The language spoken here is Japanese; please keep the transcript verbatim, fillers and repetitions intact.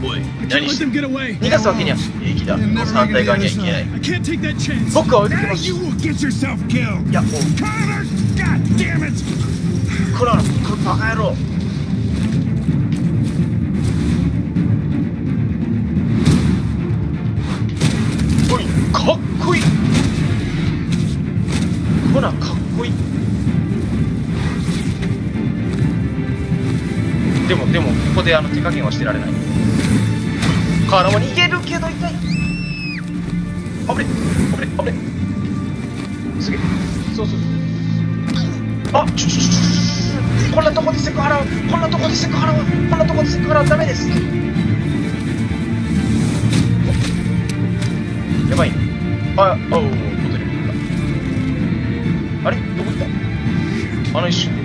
何して逃がすわけには平気だ。反対側にはいけない。僕は追いかけます。いや、もうこら、このバカ野郎。おい、かっこいい。ほら、かっこいい。でもでもここであの手加減はしてられない。からも逃げるけど痛い。あぶれあぶれあぶれ。すげえ。そうそうそう。あちょちょちょちょ。こんなとこでセクハラはこんなとこでセクハラはこんなとこでセクハラはダメです。やばい。あおお、ホテルに行った。あれどこ行った。あの一瞬で